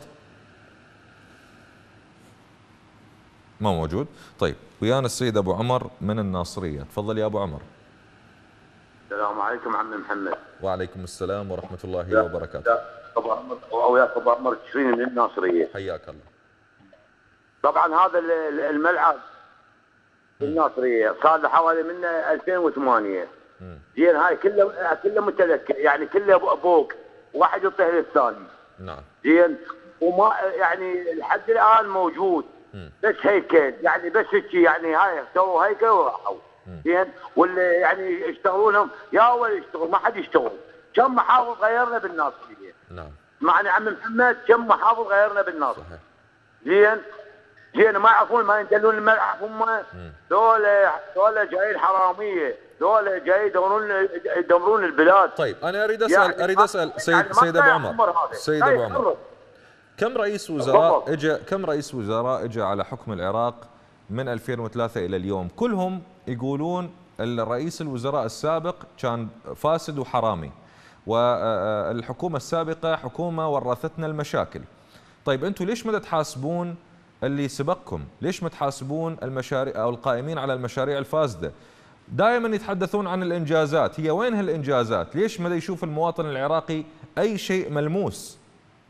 ما موجود. طيب، ويانا السيد أبو عمر من الناصرية. تفضل يا أبو عمر. السلام عليكم عم محمد. وعليكم السلام ورحمة الله وبركاته. أبو عمر وياك أبو عمر تشرين من الناصرية. حياك الله. طبعا هذا الملعب في الناصرية صار له حوالي من ألفين وثمانية. زين هاي كله كله متذكر، يعني كله ابوك واحد يطيح للثاني. نعم. زين وما يعني لحد الان موجود. مم. بس هيكل يعني بس هيك يعني هاي سووا هيكل وراحوا. زين واللي يعني يشتغلونهم يا اول يشتغل ما حد يشتغل. كم محافظ غيرنا بالناصرية. نعم. اسمعني عم محمد، كم محافظ غيرنا بالناصر. زين زين ما يعرفون، ما ينتلون الملعب. هم دولة دولة جايين حرامية، دولة جاي يدورون يدمرون البلاد. طيب انا اريد اسال يعني اريد اسال سيد يعني سيد ابو عمر سيد ابو عمر كم رئيس وزراء اجى كم رئيس وزراء اجى على حكم العراق من ألفين وثلاثة الى اليوم؟ كلهم يقولون الرئيس الوزراء السابق كان فاسد وحرامي، والحكومة السابقة حكومة ورثتنا المشاكل. طيب انتم ليش ما تحاسبون اللي سبقكم؟ ليش ما تحاسبون المشاريع او القائمين على المشاريع الفاسدة؟ دائما يتحدثون عن الانجازات، هي وين هالانجازات؟ ليش ما يشوف المواطن العراقي اي شيء ملموس؟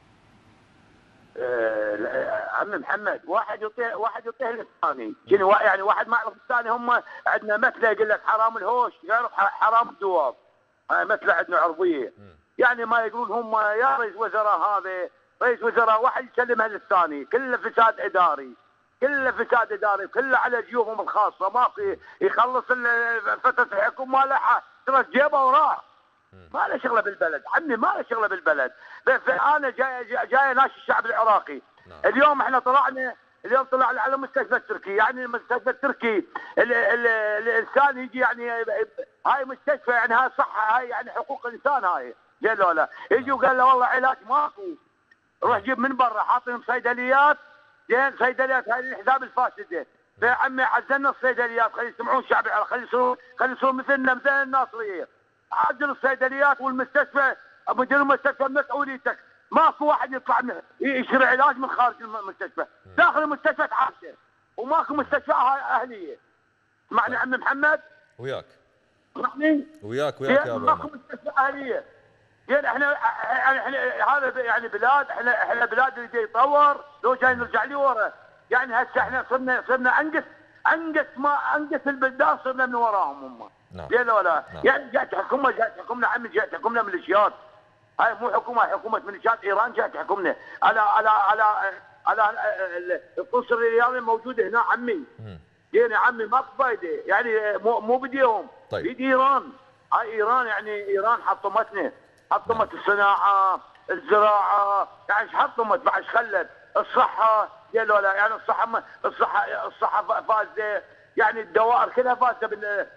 أه عم محمد، واحد يطيح واحد يطيح للثاني، شنو يعني واحد ما يعرف الثاني. هم عندنا مثله يقول لك حرام الهوش يعرف حرام الدواب، مثله عندنا عربيه. يعني ما يقولون هم يا رئيس وزراء، هذا رئيس وزراء واحد يسلمها للثاني، كله فساد اداري، كله فساد اداري، كله على جيوبهم الخاصه، ما في يخلص فتره الحكم ماله ترى جيبه وراح، ما له شغله بالبلد. عمي ما له شغله بالبلد. انا جاي جاي ناشي الشعب العراقي. اليوم احنا طلعنا اليوم طلعنا على مستشفى التركي، يعني المستشفى التركي ال ال الانسان يجي، يعني هاي مستشفى، يعني هاي صحه، هاي يعني حقوق الانسان هاي، زين لو لا يجي وقال له والله علاج ماكو، روح جيب من برا، حاطين صيدليات، زين صيدليات هاي الحساب الفاسده. فيا عمي عزلنا الصيدليات، خلي يسمعون الشعب العراقي، خلي يصيرون خلي يصيرون مثلنا مثل الناصريه. عزل الصيدليات والمستشفى، مدير المستشفى مسؤوليتك، ماكو واحد يطلع يشتري علاج من خارج المستشفى، داخل المستشفى تعبسه، وماكو مستشفى اهليه. اسمعني عم محمد، وياك اسمعني وياك وياك يا ابو ماكو مستشفى اهليه. يعني احنا احنا هذا يعني بلاد، احنا احنا بلاد اللي جاي يتطور، لو جاي نرجع لي ورا. يعني هسه احنا صرنا صرنا انقص انقص ما انقص البلدان، صرنا من وراهم هم. نعم. ليه ولا؟ نعم. يعني جاي تحكمنا جاي تحكمنا عمي، جاي تحكمنا ميليشيات. هاي مو حكومه، حكومه ميليشيات ايران جاي تحكمنا على على على على القنصل الرياضي الموجود هنا عمي. يعني عمي ماكو فايده، يعني مو مو بديهم، طيب. بيد ايران. هاي ايران، يعني ايران حطمتنا، حطمت الصناعه، الزراعه، يعني ايش حطمت بعد ايش خلت؟ الصحه، قالوا لا يعني الصحه الصحه الصحه فاسده، يعني الدوائر كلها فاسده بال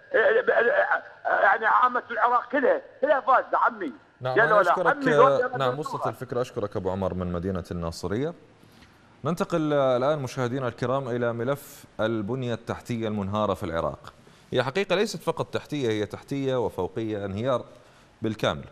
يعني عامه العراق كلها كلها فاسده عمي. نعم انا اشكرك. نعم وصلت الفكره. اشكرك ابو عمر من مدينه الناصريه. ننتقل الان مشاهدينا الكرام الى ملف البنيه التحتيه المنهاره في العراق. هي حقيقه ليست فقط تحتيه، هي تحتيه وفوقيه، انهيار بالكامل.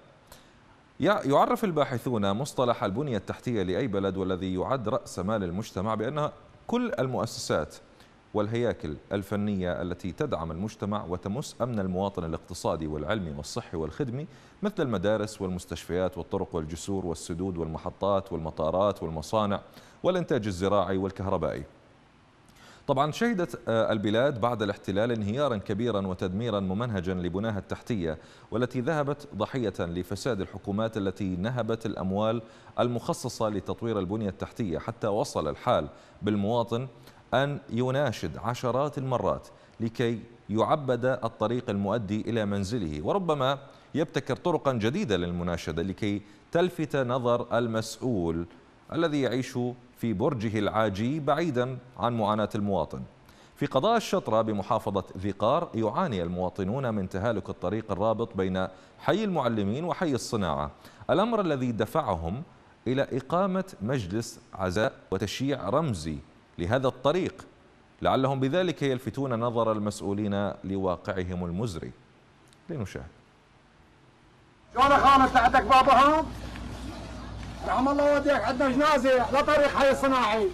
يعرف الباحثون مصطلح البنية التحتية لأي بلد والذي يعد رأس مال المجتمع بأنها كل المؤسسات والهياكل الفنية التي تدعم المجتمع وتمس أمن المواطن الاقتصادي والعلمي والصحي والخدمي، مثل المدارس والمستشفيات والطرق والجسور والسدود والمحطات والمطارات والمصانع والإنتاج الزراعي والكهربائي. طبعا شهدت البلاد بعد الاحتلال انهيارا كبيرا وتدميرا ممنهجا لبناها التحتية، والتي ذهبت ضحية لفساد الحكومات التي نهبت الأموال المخصصة لتطوير البنية التحتية، حتى وصل الحال بالمواطن أن يناشد عشرات المرات لكي يعبد الطريق المؤدي إلى منزله، وربما يبتكر طرقا جديدة للمناشدة لكي تلفت نظر المسؤول الذي يعيش في برجه العاجي بعيدا عن معاناة المواطن. في قضاء الشطرة بمحافظة ذي قار يعاني المواطنون من تهالك الطريق الرابط بين حي المعلمين وحي الصناعة، الأمر الذي دفعهم إلى إقامة مجلس عزاء وتشييع رمزي لهذا الطريق، لعلهم بذلك يلفتون نظر المسؤولين لواقعهم المزري. لنشاهد. شلون خانت تحتك بابهم؟ رحم الله والديك، عندنا جنازه على طريق حي الصناعي.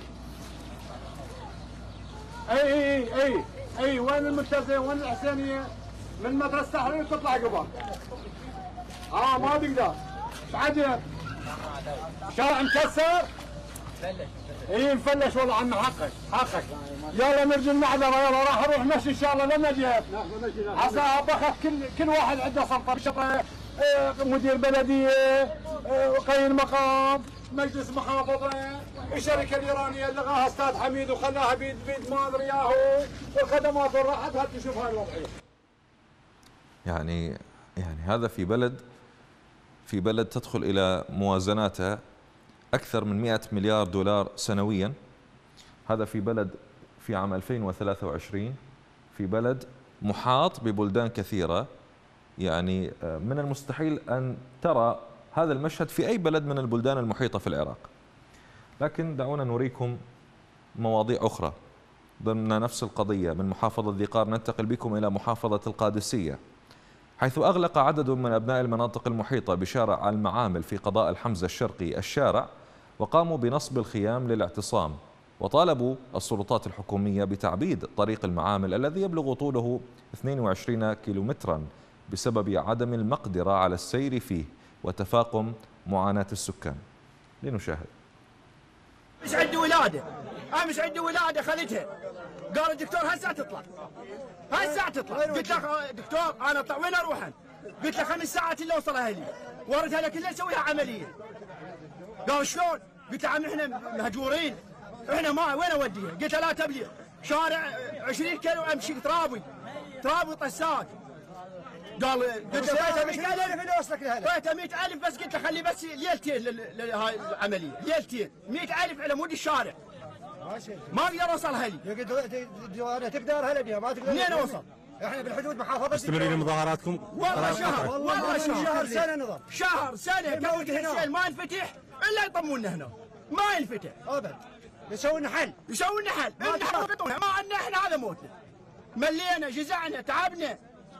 اي اي اي اي وين المنتزه؟ وين الحسينيه؟ من مدرسه التحرير تطلع قبل. اه ما تقدر. عجب. شارع مكسر؟ اي مفلش والله عم حقك حقك. يلا نرجع المعذره، يلا راح اروح مشي ان شاء الله لما جيت. عسى بخف كل كل واحد عنده سلطه، مدير بلديه، قايم مقام، مجلس محافظه، الشركه الايرانيه لغاها استاذ حميد وخلاها بيد بيد ما ادري ياهو، والخدمات راحت. هات تشوف هاي الوضعيه. يعني يعني هذا في بلد في بلد تدخل الى موازناتها أكثر من مئة مليار دولار سنويا. هذا في بلد في عام ألفين وثلاثة وعشرين، في بلد محاط ببلدان كثيرة. يعني من المستحيل أن ترى هذا المشهد في أي بلد من البلدان المحيطة في العراق. لكن دعونا نريكم مواضيع أخرى ضمن نفس القضية. من محافظة ذي قار ننتقل بكم إلى محافظة القادسية، حيث أغلق عدد من أبناء المناطق المحيطة بشارع المعامل في قضاء الحمزة الشرقي الشارع، وقاموا بنصب الخيام للاعتصام، وطالبوا السلطات الحكومية بتعبيد طريق المعامل الذي يبلغ طوله اثنين وعشرين كيلومترا بسبب عدم المقدرة على السير فيه وتفاقم معاناة السكان. لنشاهد. مش عندي ولادة، أنا مش عندي ولادة خليتها. قال الدكتور هسه تطلع. هسه تطلع. قلت له دكتور أنا أطلع وين أروح؟ قلت له خمس ساعات إلا أوصل أهلي. وردها لك إلا أسويها عملية. قال شلون؟ قلت له عم إحنا مهجورين. إحنا ما وين أوديها؟ قلت له لا تبليغ. شارع عشرين كيلو أمشي ترابي. ترابي طسات. قال قلت له مئة ألف اللي وصلك لهلا. بيته مئة ألف بس قلت له خلي بس ليلتين لهاي العملية، ليلتين، مئة ألف على مود الشارع. ما اقدر اوصل هلي. تقدر هلا بيها ما تقدر. منين اوصل؟ احنا بالحدود محافظة. مستمرين مظاهراتكم؟ والله شهر والله شهر شهر سنة نظام. شهر سنة كل ما ينفتح الا يطمونا هنا. ما ينفتح. ابد. يسوي لنا حل. يسوي لنا حل. ما ما عندنا احنا هذا موتنا. ملينا جزعنا تعبنا.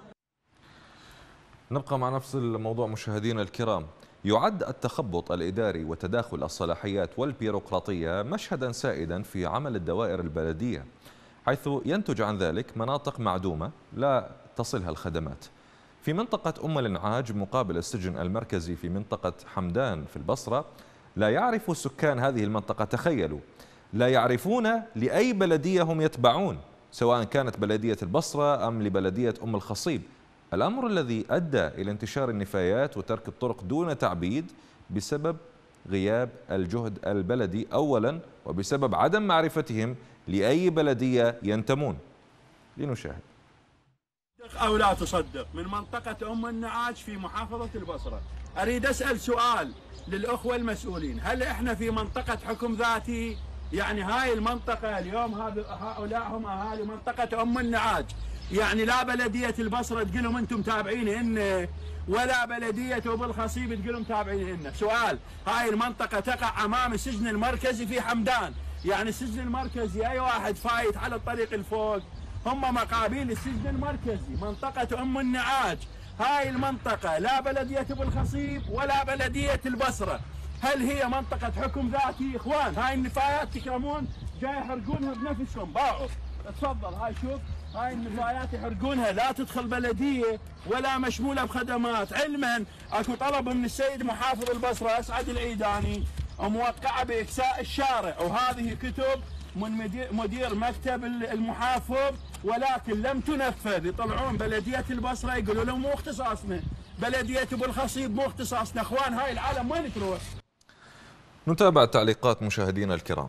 نبقى مع نفس الموضوع مشاهدينا الكرام. يعد التخبط الإداري وتداخل الصلاحيات والبيروقراطية مشهدا سائدا في عمل الدوائر البلدية، حيث ينتج عن ذلك مناطق معدومة لا تصلها الخدمات. في منطقة أم الإنعاج مقابل السجن المركزي في منطقة حمدان في البصرة، لا يعرف سكان هذه المنطقة، تخيلوا، لا يعرفون لأي بلدية هم يتبعون، سواء كانت بلدية البصرة أم لبلدية أم الخصيب. الأمر الذي أدى إلى انتشار النفايات وترك الطرق دون تعبيد بسبب غياب الجهد البلدي أولا، وبسبب عدم معرفتهم لأي بلدية ينتمون. لنشاهد. أو لا تصدق، من منطقة أم النعاج في محافظة البصرة. أريد أسأل سؤال للأخوة المسؤولين، هل إحنا في منطقة حكم ذاتي؟ يعني هاي المنطقة اليوم هؤلاء هم أهالي منطقة أم النعاج، يعني لا بلدية البصرة تقول لهم أنتم تابعين هن، ولا بلدية أبو الخصيب تقول لهم تابعين هن. سؤال، هاي المنطقة تقع أمام السجن المركزي في حمدان، يعني السجن المركزي أي واحد فايت على الطريق الفوق هم مقابل السجن المركزي. منطقة أم النعاج هاي المنطقة لا بلدية أبو الخصيب ولا بلدية البصرة. هل هي منطقة حكم ذاتي؟ إخوان هاي النفايات تكرمون جاي يحرقونها بنفسهم، باعوا. تفضل هاي شوف هاي النفايات يحرقونها، لا تدخل بلدية ولا مشمولة بخدمات. علما اكو طلب من السيد محافظ البصرة اسعد العيداني موقعة باكساء الشارع، وهذه كتب من مدير, مدير مكتب المحافظ ولكن لم تنفذ. يطلعون بلدية البصرة يقولوا لهم مو اختصاصنا، بلدية ابو الخصيب مو اختصاصنا. اخوان هاي العالم وين تروح؟ نتابع تعليقات مشاهدينا الكرام.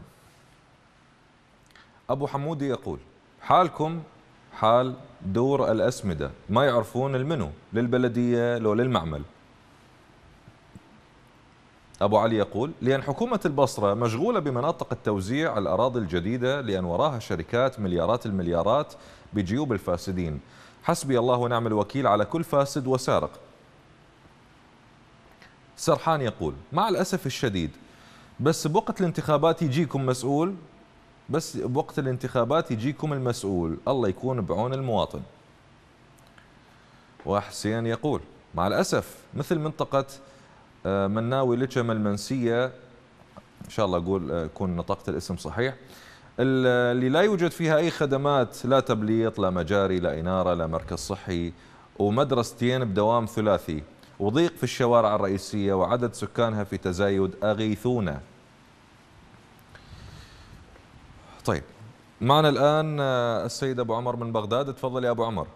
أبو حمودي يقول حالكم حال دور الأسمدة، ما يعرفون المنو للبلدية لو للمعمل. أبو علي يقول لأن حكومة البصرة مشغولة بمناطق التوزيع الأراضي الجديدة، لأن وراها شركات مليارات المليارات بجيوب الفاسدين. حسبي الله ونعم الوكيل على كل فاسد وسارق. سرحان يقول مع الأسف الشديد بس بوقت الانتخابات يجيكم مسؤول، بس بوقت الانتخابات يجيكم المسؤول، الله يكون بعون المواطن. وحسين يقول مع الأسف مثل منطقة مناوي لجم المنسية، إن شاء الله أقول أكون نطقت الاسم صحيح، اللي لا يوجد فيها أي خدمات، لا تبليط لا مجاري لا إنارة لا مركز صحي، ومدرستين بدوام ثلاثي، وضيق في الشوارع الرئيسية، وعدد سكانها في تزايد، أغيثونا. طيب معنا الآن السيد أبو عمر من بغداد. تفضل يا أبو عمر.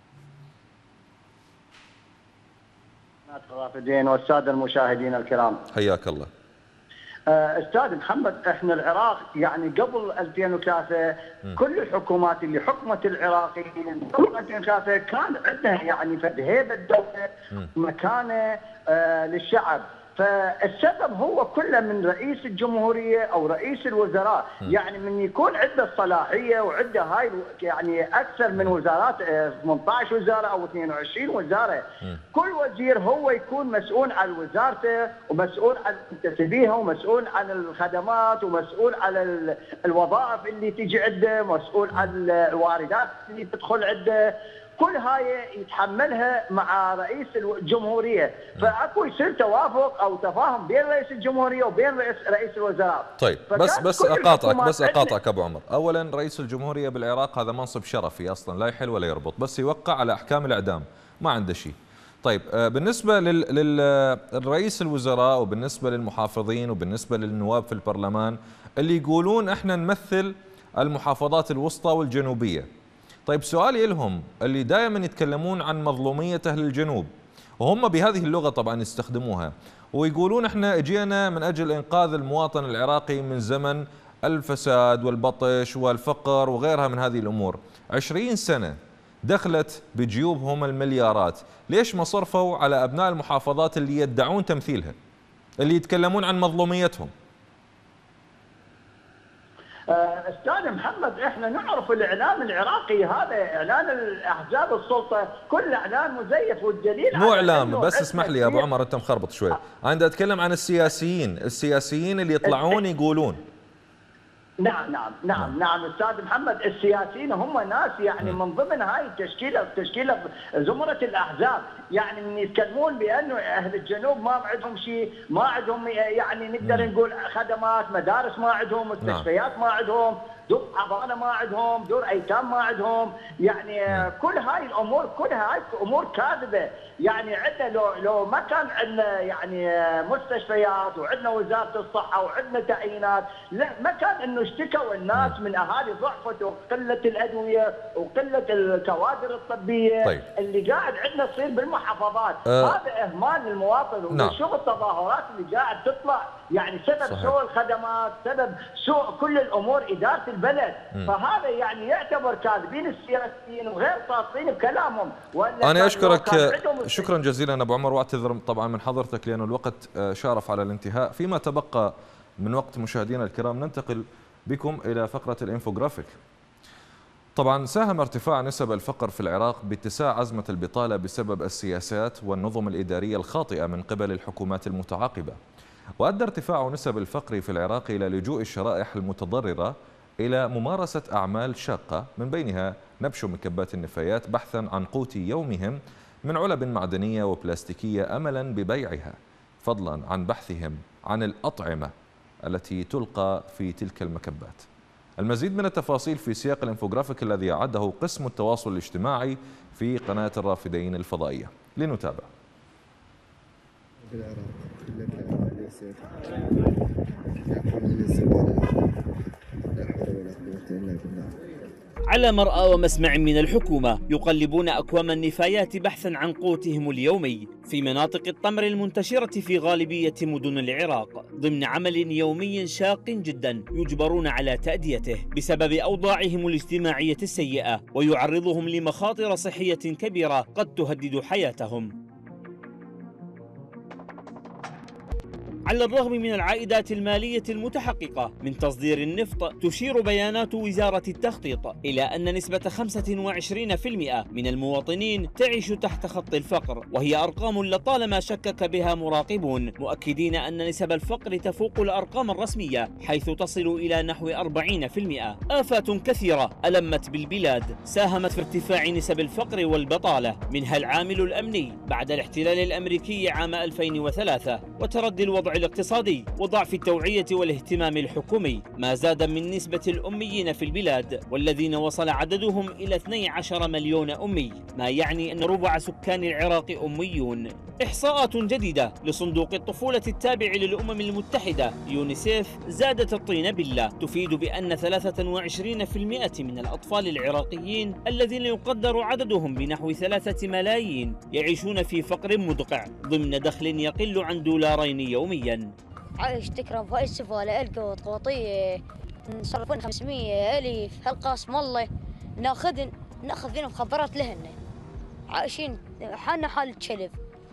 الرافدين والسادة المشاهدين الكرام، حياك الله. أستاذ محمد، احنا العراق يعني قبل ألفين وثلاثة م. كل الحكومات اللي حكمت العراقيين قبل ألفين وثلاثة كان عندها يعني فد هيبة الدولة ومكانة آه للشعب، فالسبب هو كله من رئيس الجمهوريه او رئيس الوزراء، يعني من يكون عنده الصلاحيه وعنده هاي يعني اكثر من وزارات، ثمانية عشر وزاره او اثنين وعشرين وزاره، كل وزير هو يكون مسؤول عن وزارته ومسؤول عن منتسبيها ومسؤول عن الخدمات ومسؤول عن الوظائف اللي تيجي عنده، مسؤول عن الواردات اللي تدخل عنده، كل هاي يتحملها مع رئيس الجمهوريه، فاكو يصير توافق او تفاهم بين رئيس الجمهوريه وبين رئيس رئيس الوزراء. طيب بس بس اقاطعك بس اقاطعك ابو عمر، اولا رئيس الجمهوريه بالعراق هذا منصب شرفي اصلا لا يحل ولا يربط، بس يوقع على احكام الاعدام ما عنده شيء. طيب بالنسبه للرئيس الوزراء وبالنسبه للمحافظين وبالنسبه للنواب في البرلمان اللي يقولون احنا نمثل المحافظات الوسطى والجنوبيه. طيب سؤالي لهم اللي دائما يتكلمون عن مظلومية أهل الجنوب وهم بهذه اللغة طبعا يستخدموها ويقولون احنا اجينا من أجل إنقاذ المواطن العراقي من زمن الفساد والبطش والفقر وغيرها من هذه الأمور، عشرين سنة دخلت بجيوبهم المليارات، ليش ما صرفوا على أبناء المحافظات اللي يدعون تمثيلها اللي يتكلمون عن مظلوميتهم؟ استاذ محمد، احنا نعرف الاعلام العراقي هذا اعلان الاحزاب السلطه كل اعلان مزيف، والدليل مو اعلام بس اسمح لي يا ابو عمر انت مخربط شوي، انا بدي اتكلم عن السياسيين، السياسيين اللي يطلعون يقولون. نعم نعم نعم نعم استاذ محمد، السياسيين هم ناس يعني من ضمن هاي التشكيله تشكيله زمره الاحزاب، يعني من يتكلمون بانه اهل الجنوب ما عندهم شيء، ما عندهم يعني نقدر نقول خدمات، مدارس ما عندهم، مستشفيات ما عندهم، دور حضانه ما عندهم، دور ايتام ما عندهم، يعني كل هاي الامور كلها هاي امور كاذبه، يعني عندنا لو لو ما كان عندنا يعني مستشفيات وعندنا وزاره الصحه وعندنا تعيينات، لا ما كان انه اشتكوا الناس من اهالي ضعفت وقله الادويه وقله الكوادر الطبيه. طيب. اللي قاعد عندنا تصير بالمحافظات، أه هذا اهمال للمواطن، ونشوف التظاهرات اللي قاعد تطلع، يعني سبب صحيح. سوء الخدمات، سبب سوء كل الامور اداره البلد، م. فهذا يعني يعتبر كاذبين السياسيين وغير صادقين بكلامهم. انا اشكرك شكرا جزيلا ابو عمر، واعتذر طبعا من حضرتك لأن الوقت شارف على الانتهاء. فيما تبقى من وقت مشاهدينا الكرام ننتقل بكم إلى فقرة الانفوغرافيك. طبعا ساهم ارتفاع نسب الفقر في العراق باتساع أزمة البطالة بسبب السياسات والنظم الإدارية الخاطئة من قبل الحكومات المتعاقبة، وأدى ارتفاع نسب الفقر في العراق إلى لجوء الشرائح المتضررة إلى ممارسة أعمال شاقة، من بينها نبش مكبات النفايات بحثا عن قوت يومهم من علب معدنية وبلاستيكية أملا ببيعها، فضلا عن بحثهم عن الأطعمة التي تلقى في تلك المكبات. المزيد من التفاصيل في سياق الانفوغرافيك الذي أعده قسم التواصل الاجتماعي في قناة الرافدين الفضائية. لنتابع. على مرأى ومسمع من الحكومة يقلبون أكوام النفايات بحثا عن قوتهم اليومي في مناطق التمر المنتشرة في غالبية مدن العراق ضمن عمل يومي شاق جدا يجبرون على تأديته بسبب أوضاعهم الاجتماعية السيئة، ويعرضهم لمخاطر صحية كبيرة قد تهدد حياتهم. على الرغم من العائدات المالية المتحققة من تصدير النفط، تشير بيانات وزارة التخطيط إلى أن نسبة خمسة وعشرين بالمئة من المواطنين تعيش تحت خط الفقر، وهي أرقام لطالما شكك بها مراقبون، مؤكدين أن نسب الفقر تفوق الأرقام الرسمية حيث تصل إلى نحو أربعين بالمئة. آفات كثيرة ألمت بالبلاد ساهمت في ارتفاع نسب الفقر والبطالة، منها العامل الأمني بعد الاحتلال الأمريكي عام ألفين وثلاثة وتردي الوضع الاقتصادي وضعف التوعية والاهتمام الحكومي، ما زاد من نسبة الأميين في البلاد والذين وصل عددهم إلى اثني عشر مليون أمي، ما يعني أن ربع سكان العراق أميون. إحصاءات جديدة لصندوق الطفولة التابع للأمم المتحدة يونيسيف زادت الطين بلة، تفيد بأن ثلاثة وعشرين بالمئة من الأطفال العراقيين الذين يقدر عددهم بنحو ثلاثة ملايين يعيشون في فقر مدقع ضمن دخل يقل عن دولارين يوميا. عايش تكرم في السفالة القوط قوطية نصرفون خمسمية ألف هالقاسم والله ناخذ ناخذ فينا مخبرات لهن، عايشين حالنا حال الشلف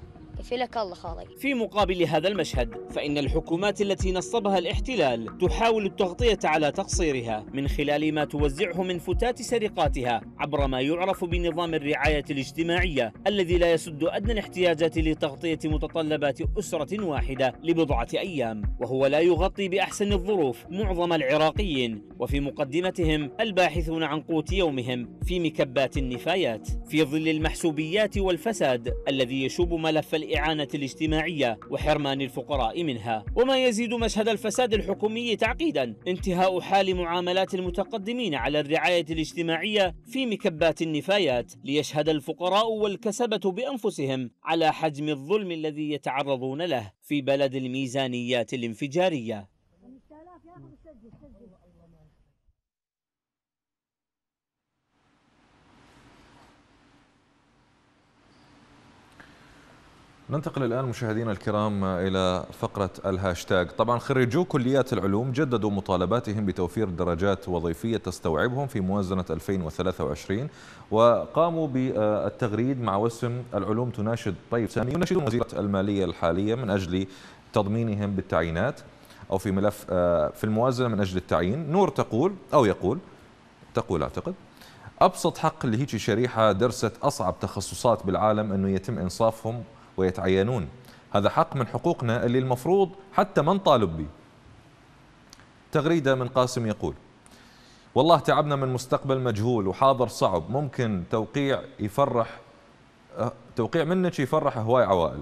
فلك الله خالي. في مقابل هذا المشهد فإن الحكومات التي نصبها الاحتلال تحاول التغطية على تقصيرها من خلال ما توزعه من فتات سرقاتها عبر ما يعرف بنظام الرعاية الاجتماعية الذي لا يسد أدنى الاحتياجات لتغطية متطلبات أسرة واحدة لبضعة أيام، وهو لا يغطي بأحسن الظروف معظم العراقيين وفي مقدمتهم الباحثون عن قوت يومهم في مكبات النفايات في ظل المحسوبيات والفساد الذي يشوب ملف الإعانة الاجتماعية وحرمان الفقراء منها. وما يزيد مشهد الفساد الحكومي تعقيدا انتهاء حال معاملات المتقدمين على الرعاية الاجتماعية في مكبات النفايات ليشهد الفقراء والكسبة بأنفسهم على حجم الظلم الذي يتعرضون له في بلد الميزانيات الانفجارية. ننتقل الآن مشاهدينا الكرام إلى فقرة الهاشتاج. طبعا خريجو كليات العلوم جددوا مطالباتهم بتوفير درجات وظيفية تستوعبهم في موازنة ألفين وثلاثة وعشرين، وقاموا بالتغريد مع وسم العلوم تناشد طيب سامي، يناشدون وزيرة المالية الحالية من أجل تضمينهم بالتعيينات أو في ملف في الموازنة من أجل التعيين. نور تقول أو يقول تقول أعتقد أبسط حق لهيك شريحة درست أصعب تخصصات بالعالم أنه يتم إنصافهم ويتعينون. هذا حق من حقوقنا اللي المفروض حتى ما نطالب به. تغريدة من قاسم يقول والله تعبنا من مستقبل مجهول وحاضر صعب، ممكن توقيع يفرح توقيع منك يفرح هواي عوائل.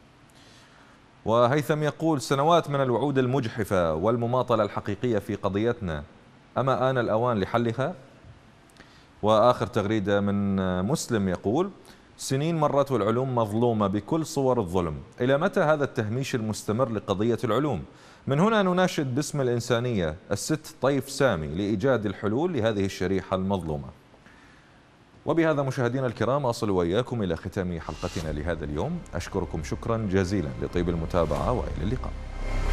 وهيثم يقول سنوات من الوعود المجحفة والمماطلة الحقيقية في قضيتنا، أما آن الأوان لحلها؟ وآخر تغريدة من مسلم يقول سنين مرت والعلوم مظلومة بكل صور الظلم، إلى متى هذا التهميش المستمر لقضية العلوم؟ من هنا نناشد باسم الإنسانية الست طيف سامي لإيجاد الحلول لهذه الشريحة المظلومة. وبهذا مشاهدينا الكرام أصل وإياكم إلى ختام حلقتنا لهذا اليوم، أشكركم شكرا جزيلا لطيب المتابعة وإلى اللقاء.